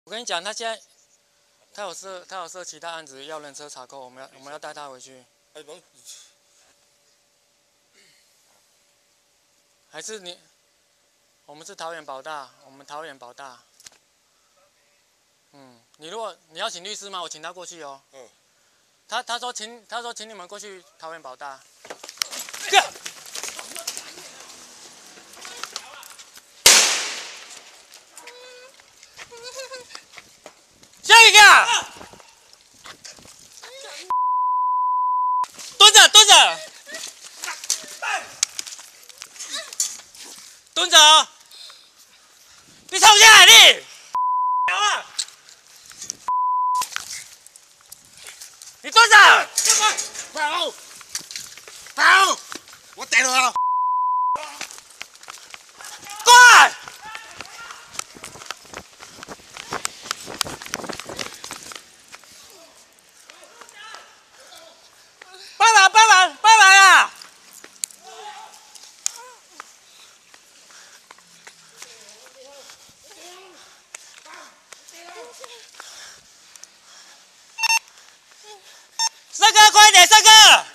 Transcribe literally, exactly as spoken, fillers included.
我跟你讲，他现在他有设他有设其他案子要人车查扣，我们要我们要带他回去。 哎，甭， 还是你？我们是桃园保大，我们桃园保大。嗯，你如果你要请律师吗？我请他过去哦。嗯。他他说请他说请你们过去桃园保大。下一个。蹲着蹲着。蹲着哦。你冲下来你！你蹲着！ 跑！跑！我逮到了！ 过来！帮忙帮忙帮忙啊！胜哥，快点，胜哥！